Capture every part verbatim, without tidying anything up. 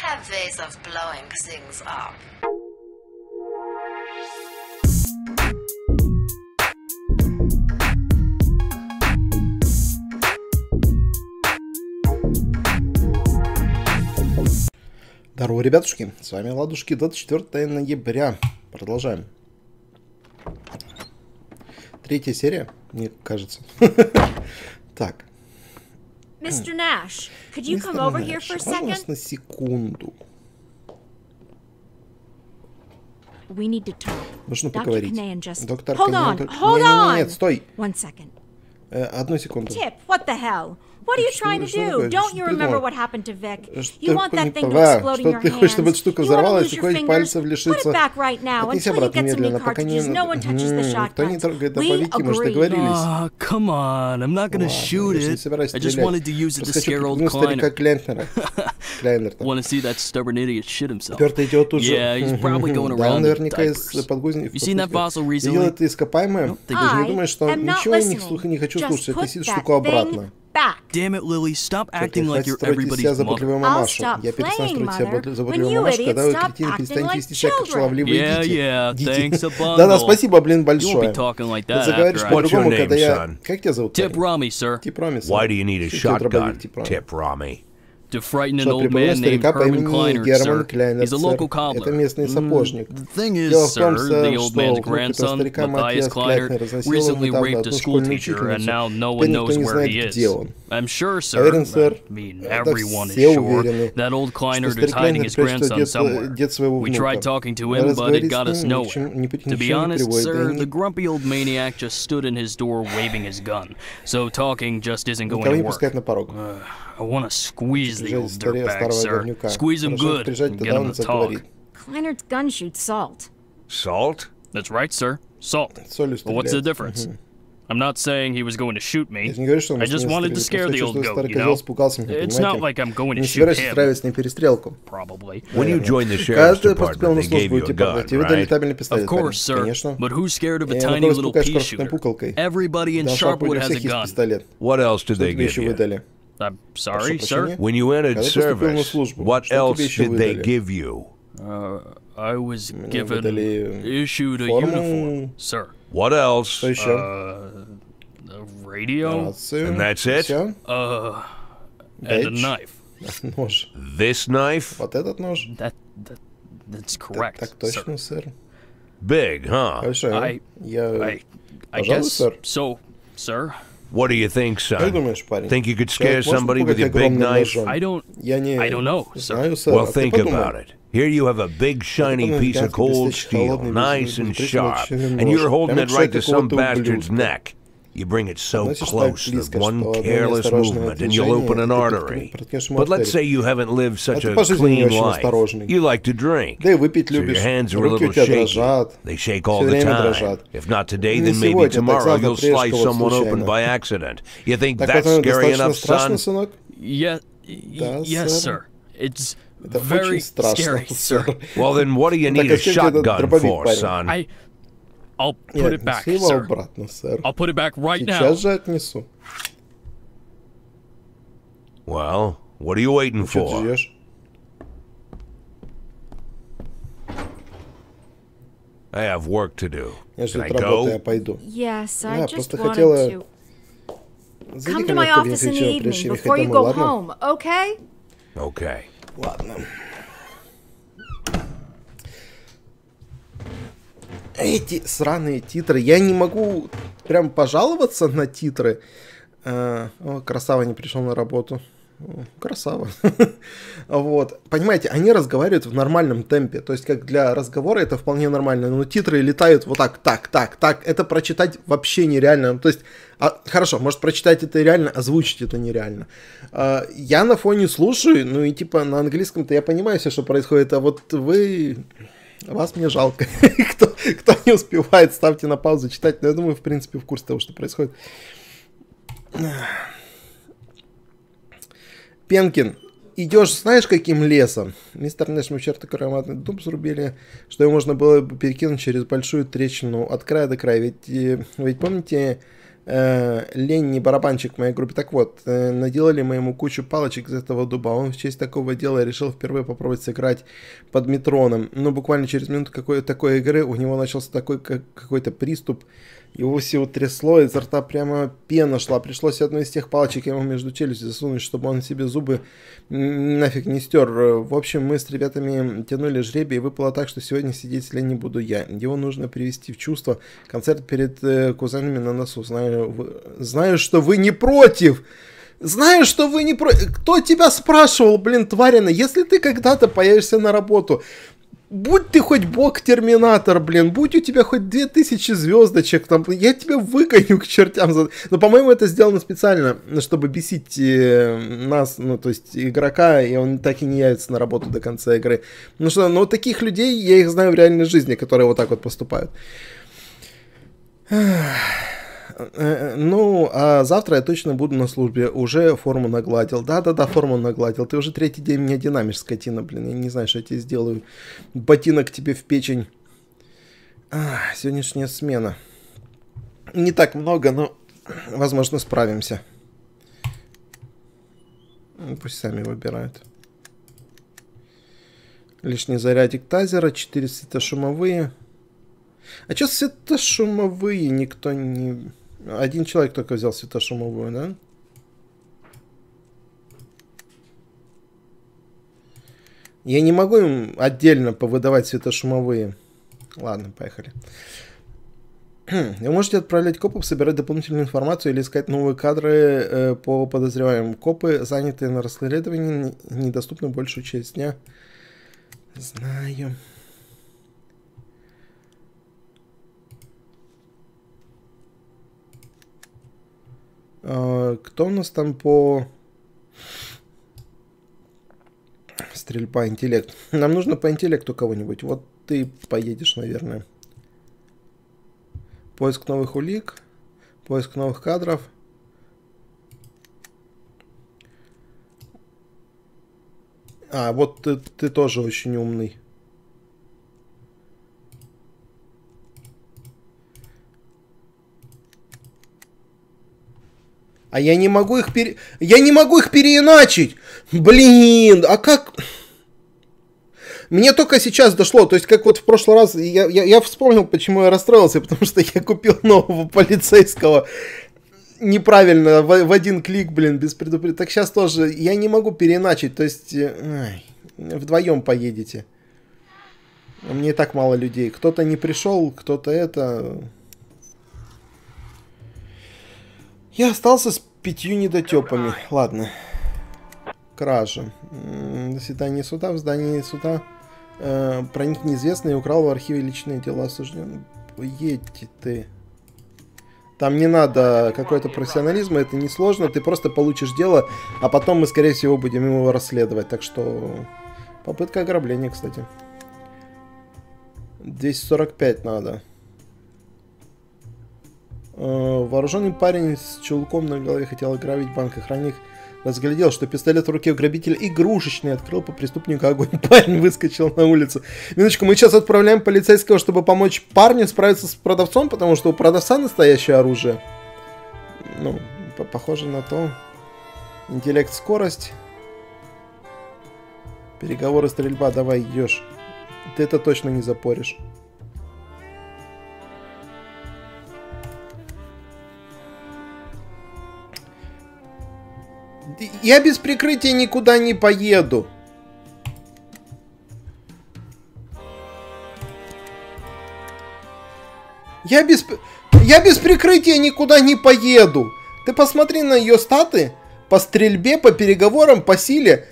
have ways of blowing things up. Здорово, ребятушки, с вами Ладушки, двадцать четвёртое ноября. Продолжаем. Третья серия, мне кажется. Так. мистер Nash, could you come over here for a second? Можно на секунду. We need to talk. Нужно Doctor поговорить. Kanayan just... Доктор Hold Канаан on, только- hold Нет, нет, on! нет, стой. One second. Э, Одну секунду. Tip, what the hell? What are you Что- trying to что do? такое? Don't Что you ты remember придумал? what happened to Vic? Что You want ты that thing to поняла? explode in Что your ты хочешь, чтобы эта hands? штука You want to взорвалась, lose и your хоть fingers? пальцев Put лишиться? it back right now Отнеси until you обратно get some new медленно, пока не... cartridges. No one touches the Мгм, Никто не shotguns. трогает We доповики, мы же agree. договорились. Ah, come on. I'm not gonna Ладно, shoot я же не it. собираюсь I just стрелять. wanted to use it to Просто хочу scare old припугнуть старика Kleiner. Клейнера. Клейнер-то. Want to see that stubborn idiot shit himself. Упертый идиот тут же. Yeah, he's probably going Да, он around in наверняка из diapers. подгузников. You seen that fossil Видел recently? это ископаемое? Ты же не I думаешь, что am not ничего я не listening. слух- не хочу Just слушать. put Отнеси that штуку обратно. thing back. Damn it, Lily, stop Слушай, acting like хватит you're строить из everybody's себя mother. заботливую I'll мамашу. stop Я перестану playing, строить себя mother, бот- when заботливую you мамашу, idiots когда вы, stop кретины, acting перестанете like вести себя как children. шаловливые Yeah, дети. yeah, Дети. thanks a Да-да, bundle. спасибо, блин, You won't be большое. talking like Ты that заговоришь after I... What's your по-другому, name, когда я... son? Как тебя зовут? Tip Rami, sir. Тип Рами. Why do you need a Что тебе shotgun, дробовик, Тип Рами? Tip Rami? To frighten an Что old припугнуть man named старика по Herman имени Kleiner, Герман sir. Клейнер, He's a local сэр. Это cobbler. местный Mm, сапожник. The thing Дело is, в том, sir, сэр, the old что man's внук этого grandson, старика Matthias Матиас Kleiner, Клейнер изнасиловал recently недавно raped a одну school школьную teacher, and учительницу. now no Теперь one никто knows не where знает, he где is. он. I'm sure, sir, Уверен, сэр, I mean, это everyone is все sure уверены, that old что Kleiner is старик hiding Клейнер his прячет grandson дед, somewhere. дед своего We внука. tried talking to him, but it Разговорить got с us ним ни к nowhere. чему- ни- To be ничего не honest, приводит. sir, Они- the grumpy old maniac just stood in his door waving his gun, so talking just isn't going Никого to не work. пускать на порог. Uh, I want to squeeze the Прижать old старе- dirtbag, старого sir. говнюка. Squeeze him Хорошо good прижать, and тогда get him он to talk. заговорит. Kleiner's gun shoots salt. Salt? That's right, sir. Salt. Солью But what's the стреляет. difference? I'm not saying he was going to shoot me. Я же не говорю, что он I нас just не wanted to застрелит. scare the Просто old хочу, чтобы goat, старый you козел know? испугался меня, It's not понимаете? like I'm going to Не shoot собираюсь him, устраивать с ней перестрелку. probably. When you joined the sheriff's Каждый поступил department, на they gave службу, you a типа, gun, тебе выдали right? табельный Of пистолет, course, sir. парень. Конечно. But who's scared of a Я tiny на кого little испугаешь pea крохотной shooter? пуколкой. Everybody in Да, шапку, у Sharpwood has всех a есть gun. пистолет. What else did Что they тебе give еще you? выдали? I'm sorry, Прошу sir. прощения. When you entered Когда поступил на service, службу, what что else тебе еще did they выдали? give you? Uh, I was Мне given, выдали issued a форму. uniform, sir. What else? Что еще? Uh, a radio, Рацию. And that's it? Всё? uh, and a Бэдж. knife. Нож. This knife? Вот этот нож? That, that that's Так, correct, так точно, сэр. Big, huh? Большой, а? I- Я... I, I Пожалуй, guess сэр. so, sir. What do you think, Как son? думаешь, парень? Think you could scare Человек может somebody with пугать your big огромным knife? ножом? I don't. Я не... I don't know, sir. Знаю, сэр. Well, А ты think подумай. about it. Here you have a big shiny подумай, piece of гигантский cold блестящий steel, холодный nice and блестящий sharp, нож. and you're holding Прямо it right to кусок some какого-то bastard's ублюдка. neck. You bring it so Относишь так close that близко, one что одно careless неосторожное movement and you'll open an движение, и ты artery. проткнешь ему But let's артерию. say you haven't lived such ты a по жизни не clean очень life. осторожный. You like to drink. Да и выпить So your любишь. hands are a Руки у little тебя shaky. дрожат. They shake all Все the время time. дрожат. If not today, Не then maybe сегодня, так tomorrow завтра you'll прежде slice кого-то someone open случайно. by accident. You think Так that's это scary достаточно enough, страшно, son? сынок? Yeah, Да, yes, сэр. sir. It's Это very очень страшно, scary, sir. сэр. Well, then what do you Так, need а a зачем тебе этот shotgun дробовик, for, парень? son? I, I'll put Нет, it back, неси его sir. обратно, сэр. I'll put it back right now. Сейчас же отнесу. Well, what are you waiting Что ты for? ждешь? I have work to do. Я Can жду I работы, я go? пойду. Yes, I Да, just просто wanted хотела... to. Зайди Come ко to мне my в кабинет office in the вечером, evening прежде чем before ехать you домой, go ладно? home, okay? Okay. Ладно. Эти сраные титры. Я не могу прям пожаловаться на титры. Э, О, красава не пришел на работу. О, красава. Вот. Понимаете, они разговаривают в нормальном темпе. То есть, как для разговора это вполне нормально. Но титры летают вот так, так, так, так. Это прочитать вообще нереально. То есть, а, хорошо, может прочитать это реально, озвучить это нереально. А, я на фоне слушаю, ну и типа на английском-то я понимаю все, что происходит. А вот вы... Вас мне жалко. кто, кто не успевает, ставьте на паузу читать. Но я думаю, в принципе, в курсе того, что происходит. Пенкин, идешь, знаешь, каким лесом? Мистер Нэш, мы вчера такой ароматный дуб срубили, что его можно было бы перекинуть через большую трещину от края до края. Ведь, ведь помните, Э, Ленни барабанщик в моей группе. Так вот, э, наделали мы ему кучу палочек из этого дуба. Он в честь такого дела решил впервые попробовать сыграть под метроном. Но буквально через минуту какой такой игры у него начался такой как, какой-то приступ. Его всего трясло, изо рта прямо пена шла. Пришлось одну из тех палочек ему между челюстью засунуть, чтобы он себе зубы нафиг не стер. В общем, мы с ребятами тянули жребий, и выпало так, что сегодня свидетелем не буду я. Его нужно привести в чувство. Концерт перед э, кузенами на носу. Знаю, вы... Знаю, что вы не против. Знаю, что вы не против. Кто тебя спрашивал, блин, тварина? Если ты когда-то появишься на работу... Будь ты хоть бог-терминатор, блин, будь у тебя хоть две тысячи звездочек, там, я тебя выконю к чертям. Но, по-моему, это сделано специально, чтобы бесить э, нас, ну, то есть игрока, и он так и не явится на работу до конца игры. Ну что, ну, таких людей, я их знаю в реальной жизни, которые вот так вот поступают. Ну, а завтра я точно буду на службе. Уже форму нагладил. Да-да-да, форму нагладил. Ты уже третий день меня динамишь, скотина, блин. Я не знаю, что я тебе сделаю. Ботинок тебе в печень. А, сегодняшняя смена. Не так много, но, возможно, справимся. Пусть сами выбирают. Лишний зарядик тазера. четыре светошумовые. А что светошумовые никто не... Один человек только взял светошумовую, да? Я не могу им отдельно повыдавать светошумовые. Ладно, поехали. Вы можете отправлять копов, собирать дополнительную информацию или искать новые кадры э, по подозреваемым. Копы, занятые на расследовании, недоступны большую часть дня. Знаю. Кто у нас там по стрельба, интеллект? Нам нужно по интеллекту кого-нибудь. Вот ты поедешь, наверное. Поиск новых улик, поиск новых кадров. А, вот ты, ты тоже очень умный. А я не могу их пере... Я не могу их переиначить! Блин, а как... Мне только сейчас дошло, то есть как вот в прошлый раз, я, я, я вспомнил, почему я расстроился, потому что я купил нового полицейского неправильно, в, в один клик, блин, без предупреждения. Так сейчас тоже, я не могу переиначить, то есть ай, вдвоем поедете. Мне и так мало людей, кто-то не пришел, кто-то это... Я остался с пятью недотепами. Ладно. Кража. До свидания суда. В здании суда э, проник неизвестный и украл в архиве личные дела осужденных. Едьте ты. Там не надо какой-то профессионализм, это несложно. Ты просто получишь дело, а потом мы, скорее всего, будем его расследовать. Так что... Попытка ограбления, кстати. двести сорок пять надо. Вооруженный парень с чулком на голове хотел ограбить банк. Охранник разглядел, что пистолет в руке у грабителя игрушечный, открыл по преступнику огонь. Парень выскочил на улицу. Минуточку, мы сейчас отправляем полицейского, чтобы помочь парню справиться с продавцом, потому что у продавца настоящее оружие. Ну, похоже на то. Интеллект, скорость. Переговоры, стрельба, давай, идешь. Ты это точно не запоришь. Я без прикрытия никуда не поеду. Я без... Я без прикрытия никуда не поеду. Ты посмотри на ее статы. По стрельбе, по переговорам, по силе.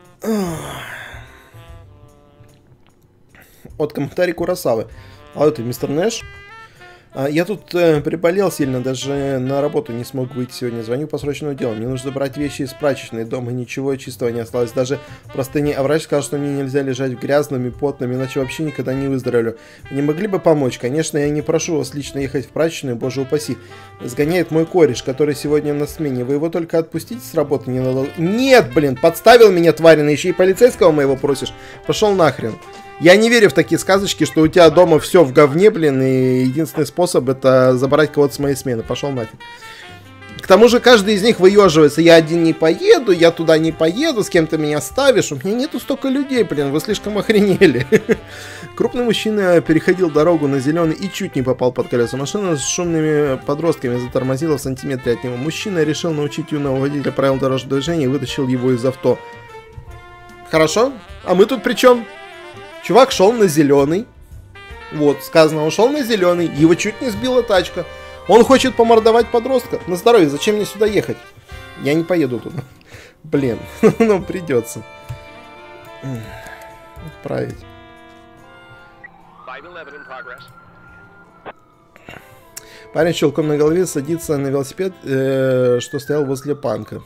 От комментарий Куросавы. А это мистер Нэш. Я тут э, приболел сильно, даже на работу не смог выйти сегодня. Звоню по срочному делу. Мне нужно забрать вещи из прачечной. Дома ничего чистого не осталось. Даже простыни. А врач сказал, что мне нельзя лежать в грязном и потном, иначе вообще никогда не выздоровлю. Не могли бы помочь? Конечно, я не прошу вас лично ехать в прачечную, боже упаси. Сгоняет мой кореш, который сегодня на смене. Вы его только отпустите с работы не надо. Нет, блин, подставил меня, тварина, еще и полицейского моего просишь. Пошел нахрен. Я не верю в такие сказочки, что у тебя дома все в говне, блин, и единственный способ это забрать кого-то с моей смены. Пошел нафиг. К тому же каждый из них выеживается. Я один не поеду, я туда не поеду, с кем ты меня ставишь. У меня нету столько людей, блин, вы слишком охренели. Крупный мужчина переходил дорогу на зеленый и чуть не попал под колеса. Машина с шумными подростками затормозила в сантиметре от него. Мужчина решил научить юного водителя правил дорожного движения и вытащил его из авто. Хорошо? А мы тут при чем? Чувак шел на зеленый. Вот, сказано, он шел на зеленый. Его чуть не сбила тачка. Он хочет помордовать подростка. На здоровье, зачем мне сюда ехать? Я не поеду туда. Блин, ну придется. Отправить. Парень с щелком на голове садится на велосипед, э, что стоял возле банка.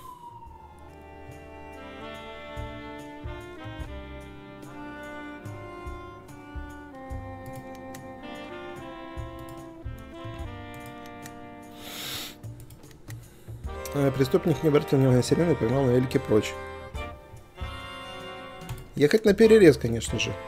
Преступник не обратил внимания на сирену и поймал на велике прочь. Ехать на перерез, конечно же.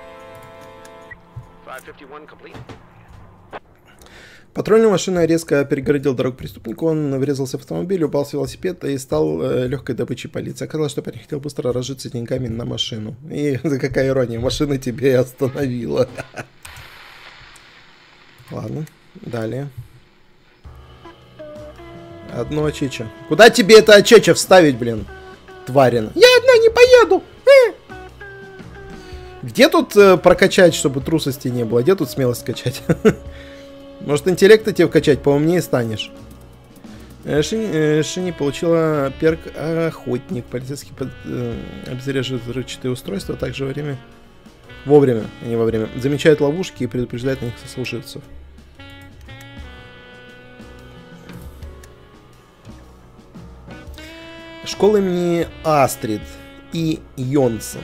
Патрульная машина резко перегородила дорогу преступнику, он врезался в автомобиль, упал с велосипеда и стал э, легкой добычей полиции. Оказалось, что парень хотел быстро разжиться деньгами на машину. И какая ирония, машина тебе и остановила. Ладно, далее. Одно очеча. Куда тебе это очеча вставить, блин? Тварина. Я одна не поеду. Э! Где тут э, прокачать, чтобы трусости не было? Где тут смелость качать? Может, интеллекта тебе вкачать, поумнее станешь. Шини, э, Шини получила перк охотник. Полицейский под, э, обезвреживает взрывчатые устройства, а также во время... Вовремя, а не во время. Замечает ловушки и предупреждает на них сослуживцев. Школа имени Астрид и Йонсон.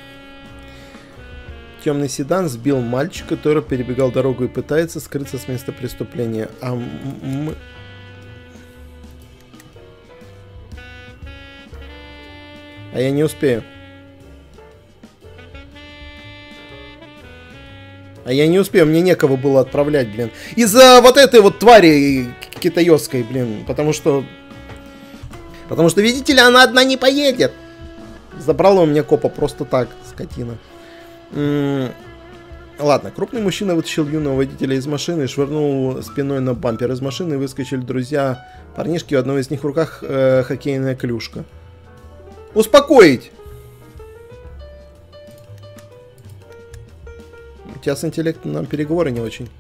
Темный седан сбил мальчика, который перебегал дорогу и пытается скрыться с места преступления. А мы... А я не успею. А я не успею, мне некого было отправлять, блин. Из-за вот этой вот твари китаёской, блин. Потому что... Потому что, видите ли, она одна не поедет. Забрала у меня копа просто так, скотина. М-м- Ладно, крупный мужчина вытащил юного водителя из машины и швырнул спиной на бампер. Из машины выскочили друзья парнишки, у одного из них в руках э- хоккейная клюшка. Успокоить! У тебя с интеллектом нам переговоры не очень.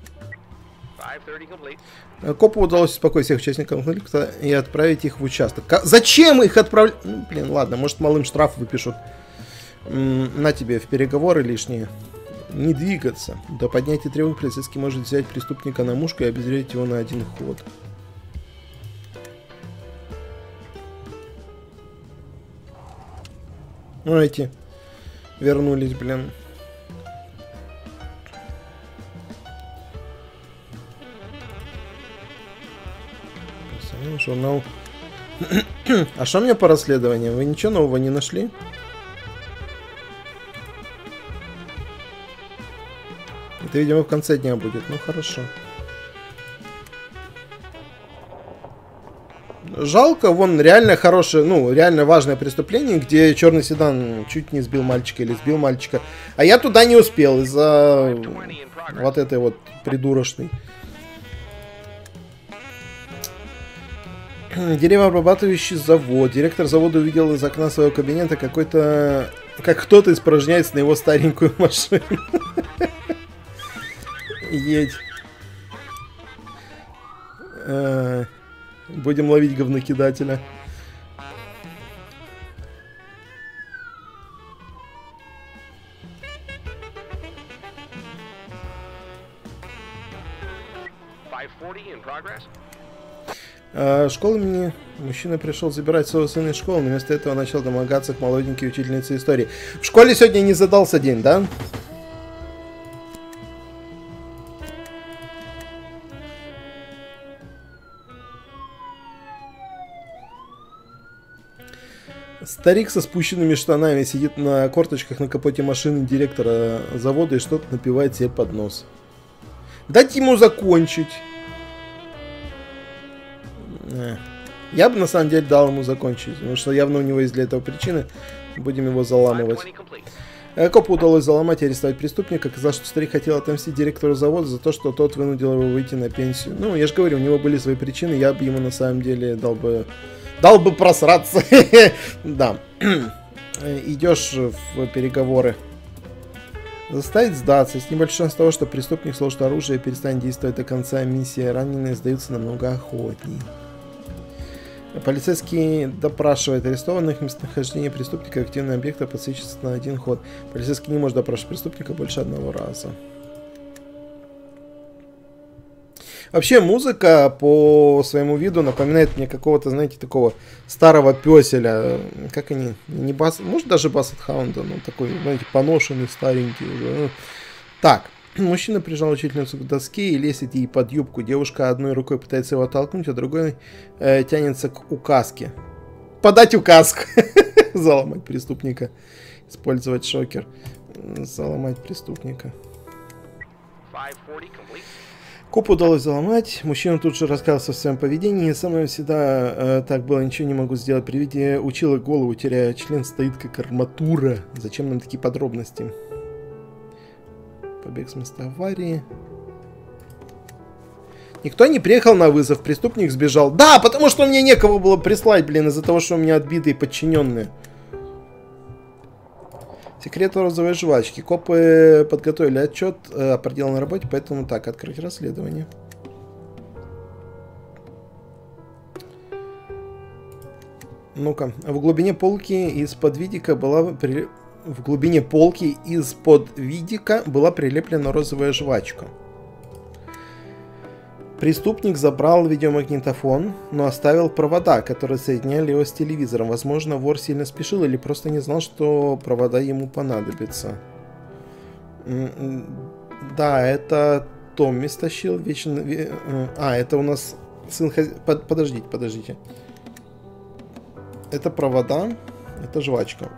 Копу удалось успокоить всех участников конфликта и отправить их в участок. К- Зачем их отправлять? Ну, блин, ладно, может малым штраф выпишут. М- на тебе в переговоры лишние. Не двигаться. До поднятия тревог полицейский может взять преступника на мушку и обезвредить его на один ход. Ну, эти вернулись, блин. Журнал. А что у меня по расследованию? Вы ничего нового не нашли? Это, видимо, в конце дня будет. Ну, хорошо. Жалко, вон реально хорошее, ну, реально важное преступление, где черный седан чуть не сбил мальчика или сбил мальчика. А я туда не успел из-за вот этой вот придурочной. Деревообрабатывающий завод. Директор завода увидел из окна своего кабинета какой-то... Как кто-то испражняется на его старенькую машину. Едь. Будем ловить говнокидателя. Школа имени... Мужчина пришел забирать своего сына из школы, но вместо этого начал домогаться к молоденькой учительнице истории. В школе сегодня не задался день, да? Старик со спущенными штанами сидит на корточках на капоте машины директора завода и что-то напивает себе под нос. Дать ему закончить. Я бы на самом деле дал ему закончить, потому что явно у него есть для этого причины. Будем его заламывать. Копу удалось заломать и арестовать преступника. Оказалось, что старик хотел отомстить директору завода за то, что тот вынудил его выйти на пенсию. Ну, я же говорю, у него были свои причины, я бы ему на самом деле дал бы... Дал бы просраться. Да. Идешь в переговоры. Заставить сдаться. Есть небольшой шанс того, что преступник сложит оружие и перестанет действовать до конца миссии. Раненые сдаются намного охотнее. Полицейский допрашивает арестованных. Местонахождение преступника и активного объекта подсвечивается на один ход. Полицейский не может допрашивать преступника больше одного раза. Вообще музыка по своему виду напоминает мне какого-то, знаете, такого старого пёселя. Как они? Не бас... Может даже Бассет Хаунда, но такой, знаете, поношенный, старенький уже. Так. Мужчина прижал учительницу к доске и лезет ей под юбку. Девушка одной рукой пытается его оттолкнуть, а другой э, тянется к указке. Подать указку. Заломать преступника. Использовать шокер. Заломать преступника. Коп удалось заломать. Мужчина тут же раскаялся в своем поведении. Со мной всегда э, так было, ничего не могу сделать. При виде учила голову, теряя член, стоит как арматура. Зачем нам такие подробности? Побег с места аварии. Никто не приехал на вызов, преступник сбежал. Да, потому что мне некого было прислать, блин, из-за того, что у меня отбитые подчиненные. Секрет розовой жвачки. Копы подготовили отчет о проделанной работе, поэтому так, открыть расследование. Ну-ка, в глубине полки из-под видика была... При... В глубине полки из-под видика была прилеплена розовая жвачка. Преступник забрал видеомагнитофон, но оставил провода, которые соединяли его с телевизором. Возможно, вор сильно спешил или просто не знал, что провода ему понадобятся. Да, это Томми стащил. Вечно... А, это у нас сын хозя... Подождите, подождите. Это провода, это жвачка.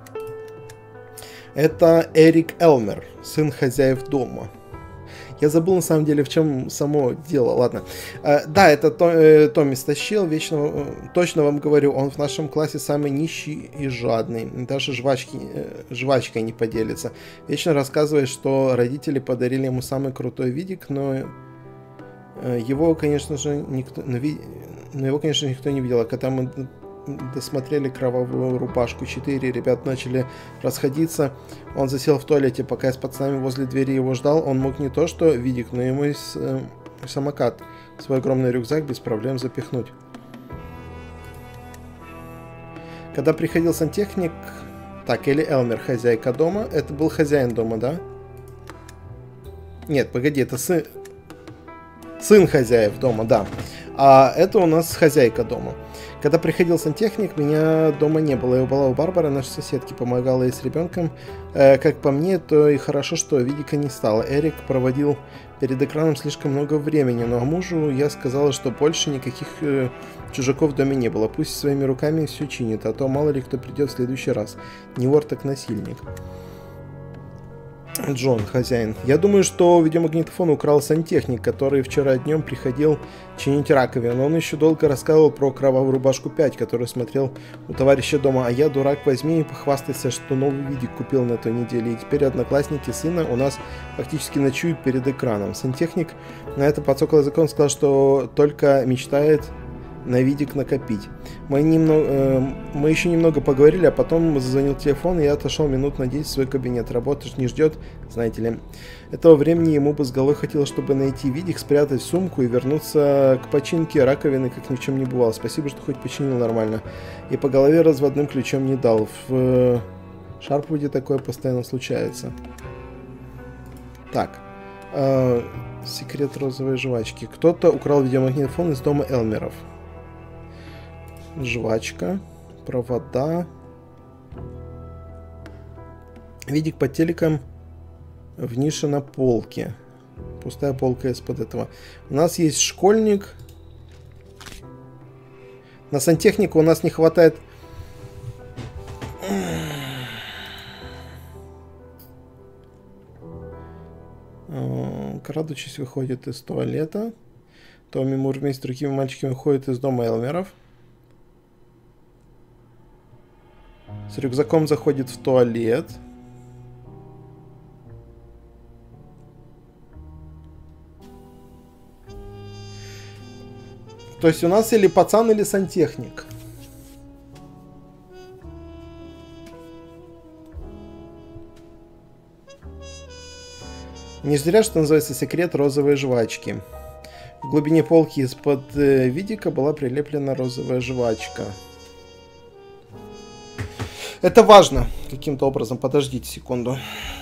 Это Эрик Элмер, сын хозяев дома. Я забыл, на самом деле, в чем само дело. Ладно. А, да, это то, э, Томми стащил. Вечно, э, точно вам говорю, он в нашем классе самый нищий и жадный. Даже жвачки, э, жвачкой не поделится. Вечно рассказывает, что родители подарили ему самый крутой видик, но э, его, конечно же, никто, но, ви, но его, конечно, никто не видел. А когда мы досмотрели «Кровавую рубашку четыре», ребят начали расходиться. Он засел в туалете, пока я с пацанами возле двери его ждал. Он мог не то что видик, но ему и с, э, самокат, свой огромный рюкзак без проблем запихнуть. Когда приходил сантехник... Так, или Элмер, хозяйка дома. Это был хозяин дома, да? Нет, погоди, это сын... Сын хозяев дома, да. А это у нас хозяйка дома. Когда приходил сантехник, меня дома не было. Я была у Барбары, нашей соседки, помогала ей с ребенком. Э, как по мне, то и хорошо, что видика не стало. Эрик проводил перед экраном слишком много времени, но мужу я сказала, что больше никаких э, чужаков в доме не было. Пусть своими руками все чинит, а то мало ли кто придет в следующий раз. Не вор, так насильник. Джон, хозяин. Я думаю, что видеомагнитофон украл сантехник, который вчера днем приходил чинить раковину. Он еще долго рассказывал про «Кровавую рубашку пять», которую смотрел у товарища дома. А я, дурак, возьми и похвастайся, что новый видик купил на той неделе. И теперь одноклассники сына у нас фактически ночуют перед экраном. Сантехник на это подсокал языком, сказал, что только мечтает на видик накопить. Мы, немного, э, мы еще немного поговорили, а потом зазвонил телефон, и я отошел минут на десять в свой кабинет. Работа ж не ждет, знаете ли. Этого времени ему бы с головой хотелось, чтобы найти видик, спрятать в сумку и вернуться к починке раковины, как ни в чем не бывало. Спасибо, что хоть починил нормально. И по голове разводным ключом не дал. В э, Шарпвуде такое постоянно случается. Так. Э, секрет розовой жвачки. Кто-то украл видеомагнитофон из дома Элмеров. Жвачка, провода. Видик под телеком в нише на полке. Пустая полка из-под этого. У нас есть школьник. На сантехнику у нас не хватает Э, Крадучись, выходит из туалета. Томми Мур вместе с другими мальчиками выходит из дома Элмеров. С рюкзаком заходит в туалет. То есть у нас или пацан, или сантехник. Не зря, что называется секрет розовой жвачки. В глубине полки из-под э, видика была прилеплена розовая жвачка. Это важно каким-то образом. Подождите секунду.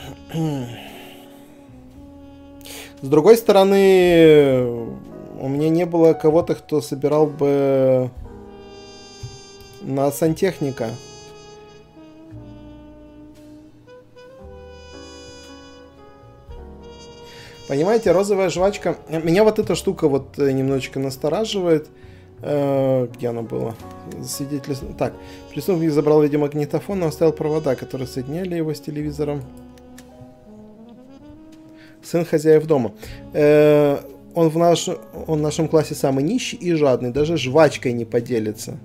С другой стороны, у меня не было кого-то, кто собирал бы на сантехника. Понимаете, розовая жвачка... Меня вот эта штука вот немножечко настораживает. Э, где она была? Свидетель... Так, преступник забрал видеомагнитофон, но оставил провода, которые соединяли его с телевизором. Сын хозяев дома. Э, он, в наш... он в нашем классе самый нищий и жадный. Даже жвачкой не поделится.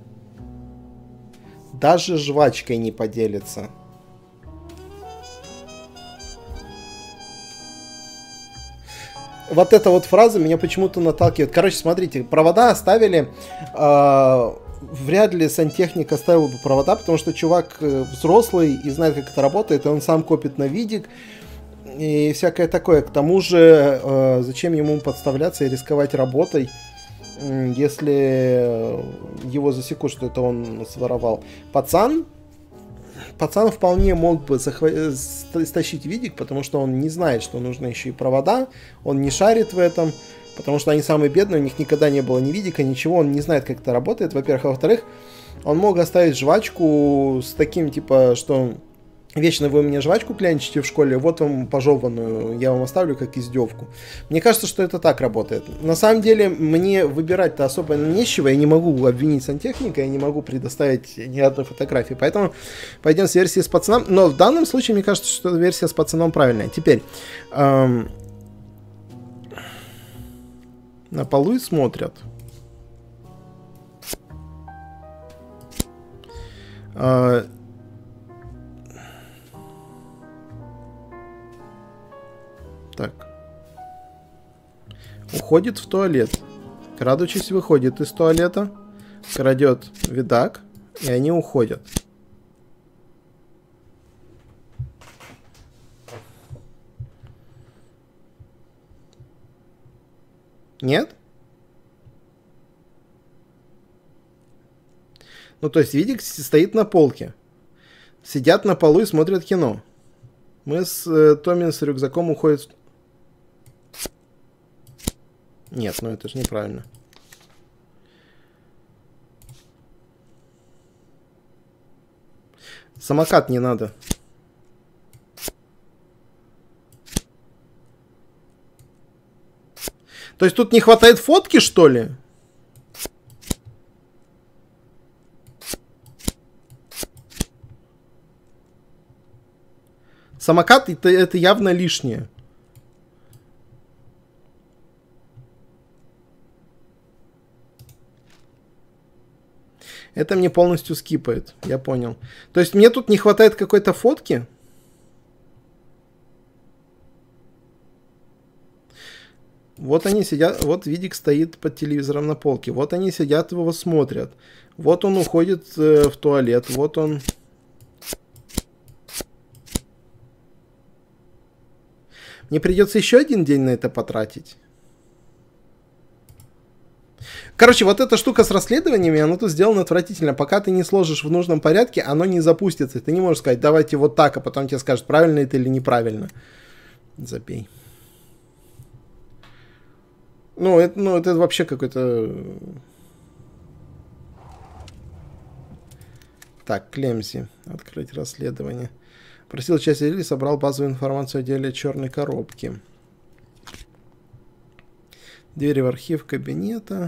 Даже жвачкой не поделится. Вот эта вот фраза меня почему-то наталкивает. Короче, смотрите, провода оставили. Э, вряд ли сантехник оставил бы провода, потому что чувак взрослый и знает, как это работает, и он сам копит на видик и всякое такое. К тому же, э, зачем ему подставляться и рисковать работой, если его засекут, что это он своровал. Пацан, пацан вполне мог бы захва- стащить видик, потому что он не знает, что нужно еще и провода, он не шарит в этом, потому что они самые бедные, у них никогда не было ни видика, ничего, он не знает, как это работает, во-первых. А во-вторых, он мог оставить жвачку с таким, типа, что вечно вы мне жвачку клянчите в школе, вот вам пожеванную, я вам оставлю как издевку. Мне кажется, что это так работает. На самом деле, мне выбирать-то особо нечего, я не могу обвинить сантехника, я не могу предоставить ни одной фотографии, поэтому пойдем с версией с пацаном. Но в данном случае, мне кажется, что версия с пацаном правильная. Теперь, эм, на полу и смотрят. Э, Так. Уходит в туалет. Крадучись, выходит из туалета. Крадет видак. И они уходят. Нет? Ну, то есть, видик стоит на полке. Сидят на полу и смотрят кино. Мы с э, Томми с рюкзаком уходят... Нет, ну это же неправильно. Самокат не надо. То есть тут не хватает фотки, что ли? Самокат это, это явно лишнее. Это мне полностью скипает, я понял. То есть мне тут не хватает какой-то фотки? Вот они сидят, вот видик стоит под телевизором на полке. Вот они сидят, его смотрят. Вот он уходит э, в туалет. Вот он... Мне придется еще один день на это потратить. Короче, вот эта штука с расследованиями, она тут сделана отвратительно. Пока ты не сложишь в нужном порядке, оно не запустится. Ты не можешь сказать, давайте вот так, а потом тебе скажут, правильно это или неправильно. Запей. Ну, это, ну, это вообще какой-то... Так, Клемзи. Открыть расследование. Просил часть или собрал базовую информацию о деле черной коробки. Двери в архив кабинета.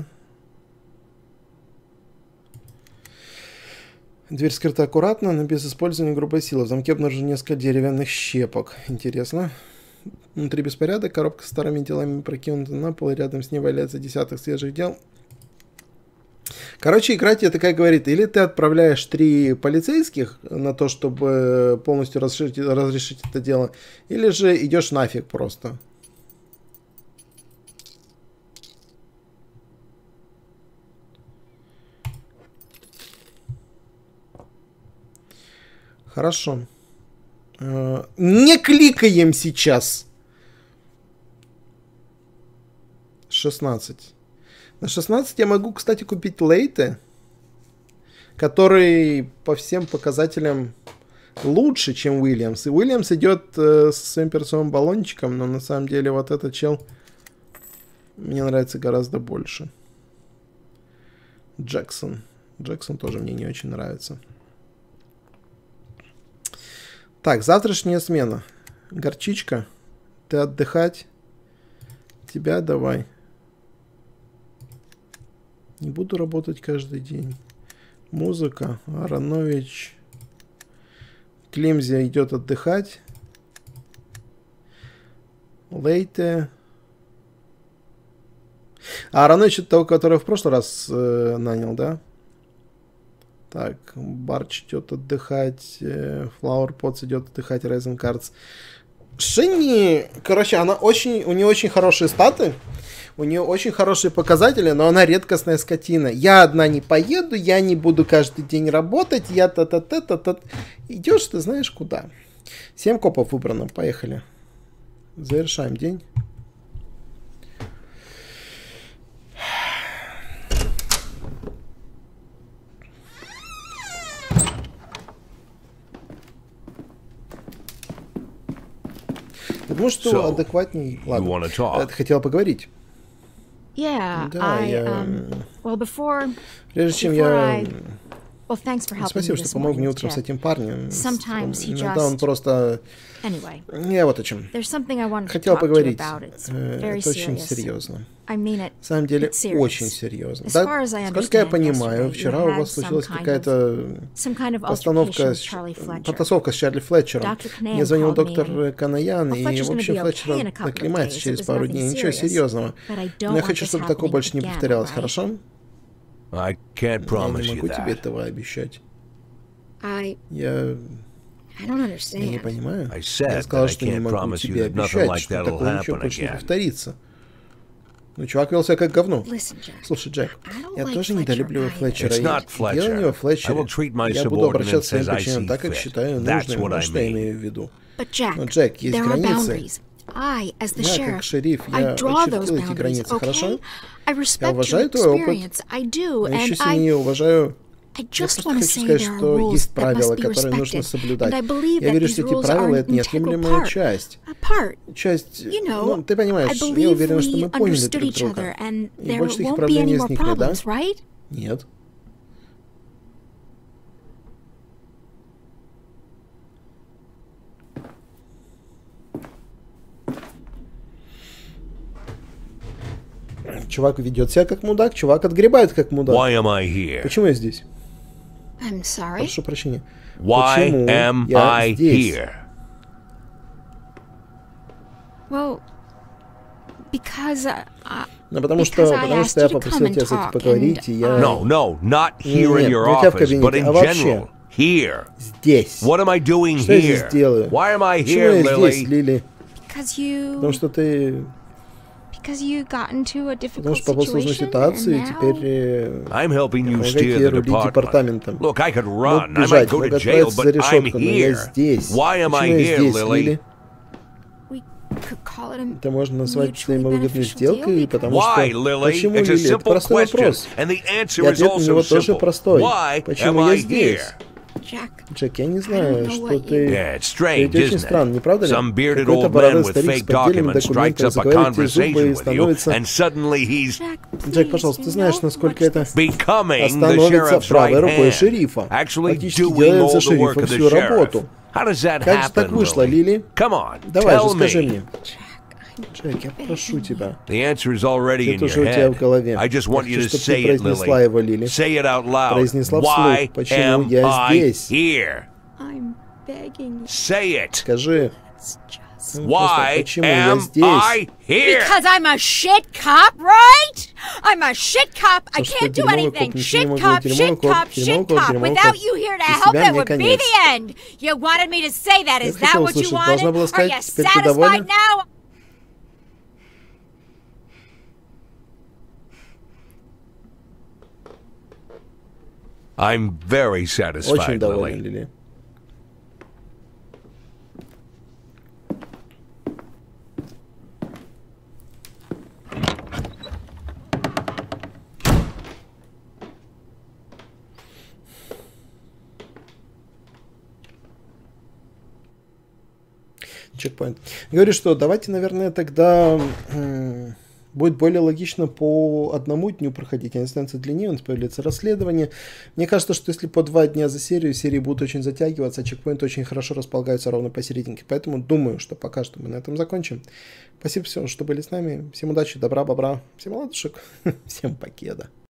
Дверь скрыта аккуратно, но без использования грубой силы. В замке обнаружено несколько деревянных щепок. Интересно. Внутри беспорядок, коробка с старыми делами прокинута на пол, и рядом с ней валяется десяток свежих дел. Короче, игра тебе такая говорит, или ты отправляешь три полицейских на то, чтобы полностью разрешить, разрешить это дело, или же идешь нафиг просто. Хорошо. Не кликаем сейчас. шестнадцать. На шестнадцать я могу, кстати, купить лейты, который по всем показателям лучше, чем Уильямс. И Уильямс идет э, со своим перцовым баллончиком, но на самом деле вот этот чел мне нравится гораздо больше. Джексон. Джексон тоже мне не очень нравится. Так, завтрашняя смена. Горчичка, ты отдыхать. Тебя давай. Не буду работать каждый день. Музыка. Аронович. Климзи идет отдыхать. Лейте. А Аронович это того, который в прошлый раз э, нанял, да? Так, Барч идет отдыхать. Э, Flower Pots идет отдыхать. Rising Cards. Шинни, короче, она очень, у нее очень хорошие статы. У нее очень хорошие показатели, но она редкостная скотина. Я одна не поеду, я не буду каждый день работать, я та-та-та-та-та. Идешь, ты знаешь куда. Семь копов выбрано, поехали. Завершаем день. Потому что So, адекватней. Ладно, wanna talk? ты хотела поговорить. Yeah, Да, I, я... um, well, before, Прежде чем before я... I, well, thanks for helping me Спасибо, что this помог мне morning, утром с Jeff. этим парнем. Sometimes he Иногда он just- просто... Anyway, Я вот о чем. there's something I wanted to Хотел talk to you поговорить. about. It's Э, very Это очень serious. серьезно. I mean it. На самом деле, It's serious. очень серьезно. As Да, far as I сколько я understand, понимаю, yesterday вчера you у had вас some случилась kind какая-то Some kind of постановка, altercation with с- Charlie Fletcher. потасовка с Чарли Флетчером. доктор Канаян Мне звонил called доктор me. Канаян, Well, и, Fletcher's в gonna общем, be okay Флетчер in a couple of оклемается days. через It was пару nothing дней. Ничего serious. серьезного. But I don't Но я want хочу, this чтобы такое happening больше не again, повторялось, alright? хорошо? I can't Я promise не you могу тебе that. этого обещать. I, Я, I don't я не understand. понимаю. I said Я сказал, that I что не can't могу promise you тебе that nothing обещать, like что that'll такого ничего happen больше не again. повторится. Ну, чувак вел себя как говно. Listen, Jack. Слушай, Джек, I don't я like тоже Fletcher недолюбливаю either. Флетчера. It's not И дело не во Fletcher. I Флетчере. will treat my Я буду обращаться к subordinates своим as I подчиненным see так, как fit. считаю That's нужным. what Вот I что я mean. имею в виду. But Jack, Но, Джек, есть there are границы. boundaries. I, as the Я, sheriff, как шериф, I я draw those очертил эти boundaries, границы, хорошо? okay? I respect your уважаю твой опыт. experience. I do, Но еще and I, сильнее уважаю... I Я just просто want to хочу say сказать, there are что rules есть that правила, must be которые нужно respected, соблюдать. and I believe Я that верю, these что эти rules are правила — an это неотъемлемая integral part. часть. A part. Часть, You know, ну, ты понимаешь, I я believe уверен, что we мы поняли understood друг each друга. other, and И there больше таких won't be проблем не any more возникнет, да? problems, right? Нет. Чувак ведет себя как мудак, чувак отгребает как мудак. Why am I here? Почему я здесь? I'm sorry. Прошу прощения. Why Почему am я I здесь? here? Well, because uh, uh, Ну, потому что, Because I потому asked что я you to попросил come тебя and с этим talk, поговорить, и and, я uh, No, no, not here Нет, in your не у тебя в office, but кабинете, in а вообще. general. Here. здесь. What am I doing Что я здесь here? делаю? Why am I Почему here, я здесь, Lily? Лили? because you Потому что ты because you got into a потому difficult что попал в сложную situation, ситуацию, и and теперь now э, I'm helping you помогайте steer the рулить department. департаментом. Look, I could Мог run. I might бежать, go мог to jail, отправиться за but I'm решетку, но я here. здесь. Why am I Почему я here, здесь, Lily? Лили? we could call it a Это можно назвать mutually взаимовыгодной beneficial сделкой, deal, потому что... Why, Lily? Почему, It's a Лили? Это simple простой question, вопрос. and the И answer is ответ на него also тоже simple. простой. Why Почему am я I здесь? here? Jack. Джек, я не знаю, know что what ты... Yeah, it's strange, Это очень isn't странно, не it? правда ли? Some bearded Какой-то old бородатый man with старик с fake поддельными documents strikes документами up a заговаривает тебе зубы conversation и with you, становится... and suddenly he's Jack, Джек, please, пожалуйста, ты you знаешь, know, насколько watch это... this. becoming the Становится sheriff's правой right рукой hand, шерифа. actually Фактически doing делает all за the work шерифа of the всю sheriff. работу. How does that Как же так happen, вышло, Lily? Лили? Come on, Давай же, tell скажи me. мне. Джек, я прошу тебя. The answer is already in Это your уже у тебя в head. голове. I just Я want you хочу, to чтобы say ты it, произнесла Lily. его, Лили. Say it out loud. Произнесла вслух. Why Почему am я I здесь? here? I'm begging you. Say it. Скажи. Let's just Why почему я am здесь? I here? Because I'm a shit cop, right? I'm a shit cop. I Потому что can't do дерьмовый anything. коп, ничего не Shit могу, cop, дерьмовый shit коп, cop, дерьмовый shit коп, cop. дерьмовый Without коп. you here to Без help, тебя it мне would be конец. the end. You wanted me to say that. Я Is that хотел what you услышать, wanted? должна была Are сказать, you теперь ты довольна? satisfied now? I'm very Очень satisfied, довольна, Lily. Лили. Чекпоинт. Говорю, что давайте, наверное, тогда м, будет более логично по одному дню проходить. Они становятся длиннее, у нас появляется расследование. Мне кажется, что если по два дня за серию, серии будут очень затягиваться, а чекпоинты очень хорошо располагаются ровно посерединке. Поэтому думаю, что пока что мы на этом закончим. Спасибо всем, что были с нами. Всем удачи, добра, бобра, всем ладушек, всем покеда.